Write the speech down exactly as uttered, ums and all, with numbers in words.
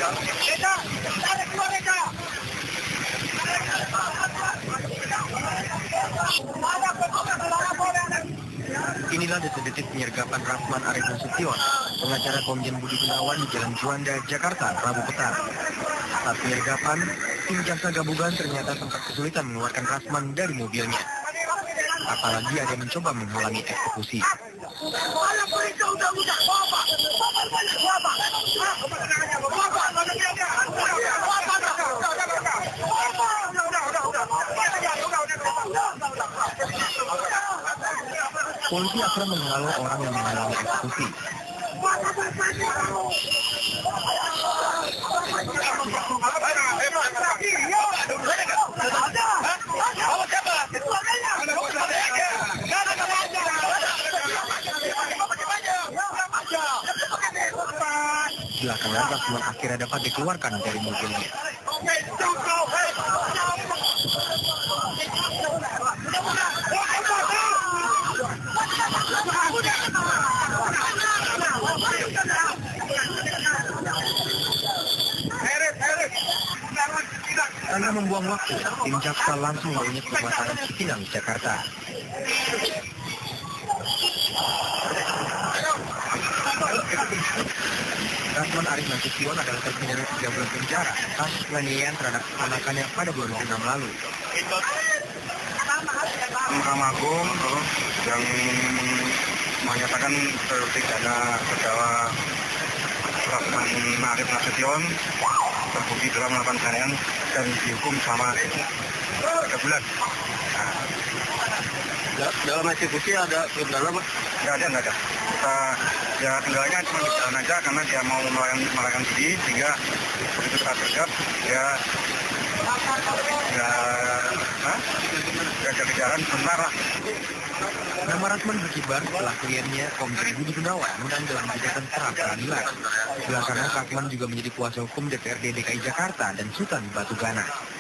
Inilah detik-detik penyergapan Rasman Arief Nasution, pengacara Komjen Budi Gunawan di Jalan Juanda, Jakarta, Rabu petang. Saat penyergapan, tim jaksa gabungan ternyata sempat kesulitan mengeluarkan Rasman dari mobilnya. Apalagi ada yang mencoba menghalangi eksekusi. Polisi akhirnya menghalau orang yang menghalangi eksekusi. Belakangan Rasman akhirnya dapat dikeluarkan dari mobilnya. Karena membuang waktu, tim jaksa langsung membawanya ke Rumah Sakit Cipinang, Jakarta. Rasman Arief Nasution adalah terpidana tiga bulan penjara kasus penganiayaan terhadap anak-anaknya pada dua ribu enam lalu. Mahkamah Agung yang menyatakan terpidana terdakwa Rasman Arief Nasution terbukti dalam melakukan penganiayaan dan dihukum selama tiga bulan. Nah, dalam eksekusi ada kendala, Pak? Nggak ada, nggak ada. Kita, ya kendalanya cuma di jalan aja karena dia mau melarikan diri, sehingga begitu kita terjadi, dia nggak ada kejaran sebentar lah. Nama Rasman berkibar setelah kliennya Komjen Budi Gunawan menang dalam gugatan pra peradilan. Belakangan Rasman juga menjadi kuasa hukum D P R D D K I Jakarta dan Sultan Batu Gana.